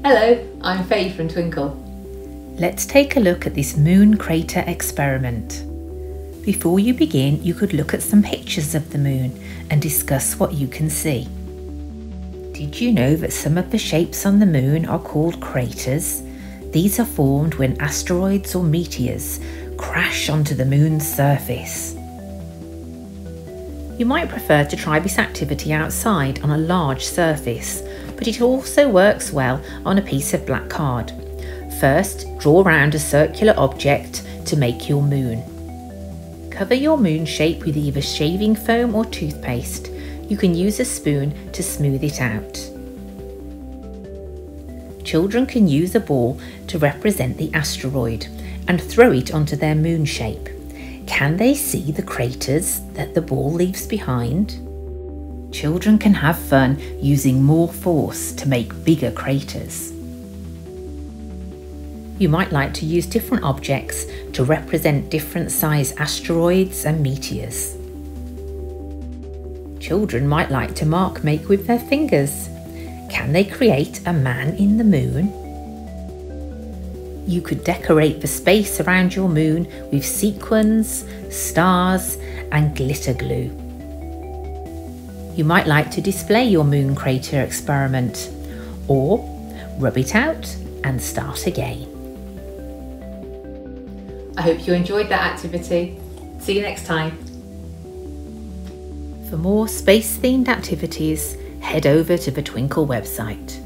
Hello, I'm Faye from Twinkl. Let's take a look at this moon crater experiment. Before you begin, you could look at some pictures of the moon and discuss what you can see. Did you know that some of the shapes on the moon are called craters? These are formed when asteroids or meteors crash onto the moon's surface. You might prefer to try this activity outside on a large surface, but it also works well on a piece of black card. First, draw around a circular object to make your moon. Cover your moon shape with either shaving foam or toothpaste. You can use a spoon to smooth it out. Children can use a ball to represent the asteroid and throw it onto their moon shape. Can they see the craters that the ball leaves behind? Children can have fun using more force to make bigger craters. You might like to use different objects to represent different size asteroids and meteors. Children might like to make with their fingers. Can they create a man in the moon? You could decorate the space around your moon with sequins, stars and glitter glue. You might like to display your moon crater experiment, or rub it out and start again. I hope you enjoyed that activity. See you next time. For more space-themed activities, head over to the Twinkl website.